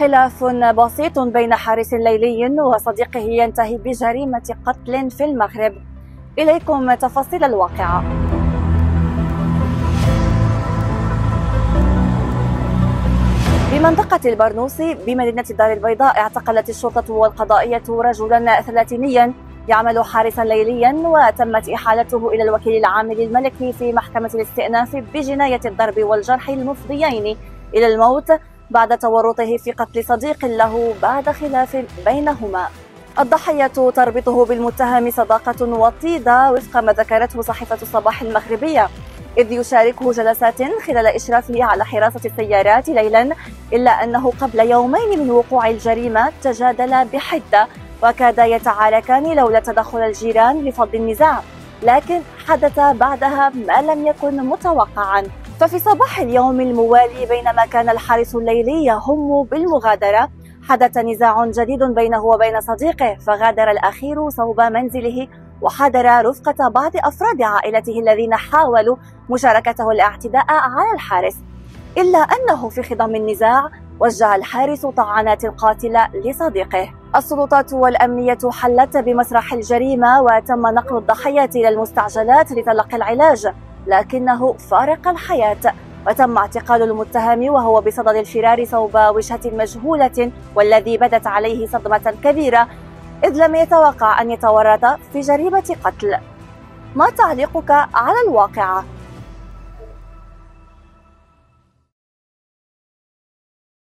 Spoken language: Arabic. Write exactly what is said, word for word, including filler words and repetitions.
خلاف بسيط بين حارس ليلي وصديقه ينتهي بجريمة قتل في المغرب. إليكم تفاصيل الواقعة. بمنطقة البرنوسي بمدينة الدار البيضاء اعتقلت الشرطة والقضائية رجلا ثلاثينيا يعمل حارسا ليليا، وتمت إحالته إلى الوكيل العام للملكي في محكمة الاستئناف بجناية الضرب والجرح المفضيين إلى الموت بعد تورطه في قتل صديق له بعد خلاف بينهما. الضحية تربطه بالمتهم صداقة وطيدة وفق ما ذكرته صحيفة الصباح المغربية، إذ يشاركه جلسات خلال إشرافه على حراسة السيارات ليلا، إلا أنه قبل يومين من وقوع الجريمة تجادلا بحدة وكادا يتعاركان لولا تدخل الجيران لفض النزاع، لكن حدث بعدها ما لم يكن متوقعا. ففي صباح اليوم الموالي بينما كان الحارس الليلي يهم بالمغادرة، حدث نزاع جديد بينه وبين صديقه، فغادر الأخير صوب منزله وحضر رفقة بعض أفراد عائلته الذين حاولوا مشاركته الاعتداء على الحارس، إلا أنه في خضم النزاع وجه الحارس طعنات قاتلة لصديقه. السلطات والأمنية حلت بمسرح الجريمة وتم نقل الضحية إلى المستعجلات لتلقي العلاج، لكنه فارق الحياة، وتم اعتقال المتهم وهو بصدد الفرار صوب وجهة مجهولة، والذي بدت عليه صدمة كبيرة إذ لم يتوقع أن يتورط في جريمة قتل. ما تعليقك على الواقعة؟